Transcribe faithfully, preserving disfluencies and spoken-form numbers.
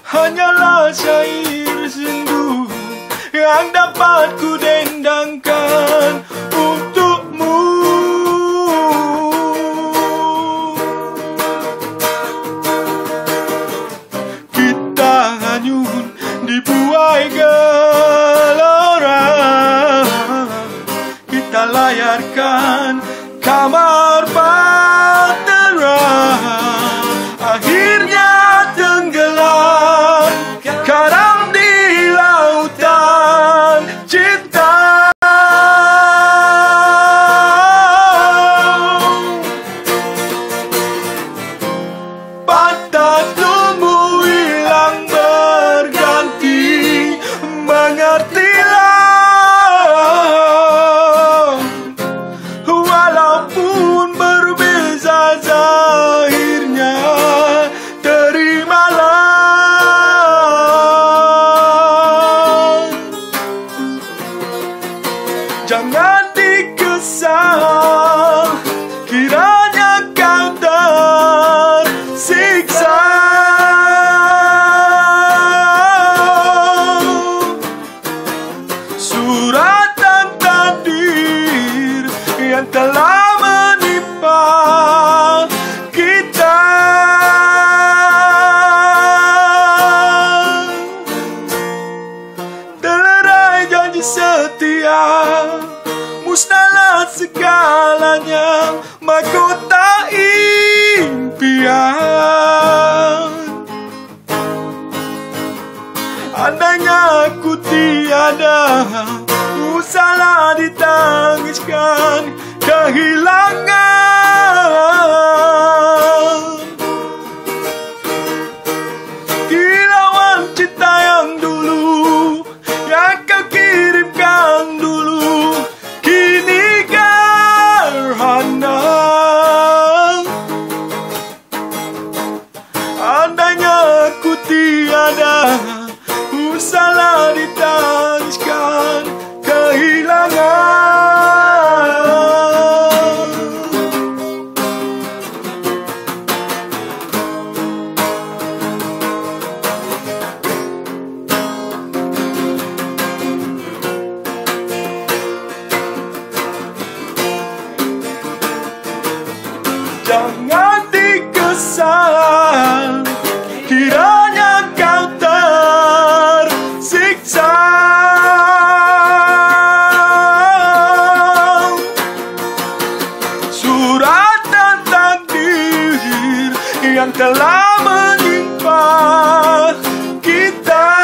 hanyalah syair sendu yang dapat ku dendangkan untukmu. Kita hanyut dibuai gelora, kita layarkan kamar bahtera, akhirnya tenggelam karam di lautan cinta. Patah tumbuh hilang berganti, mengertilah, walaupun berbeza zahirnya, terimalah. Jangan dikesal kiranya kau tersiksa. Suratan takdir yang telah menimpa kita, telerai janji setia, musnahlah segalanya, mahkota impian. Andainya aku tiada, usahlah ditangiskan kehilangan. Kilauan cinta yang dulu, yang kau kirimkan dulu, kini gerhana. Andainya aku tiada, usahlah ditangiskan kehilangan. Jangan dikesal kiranya kau tersiksa. Suratan takdir yang telah menimpa kita,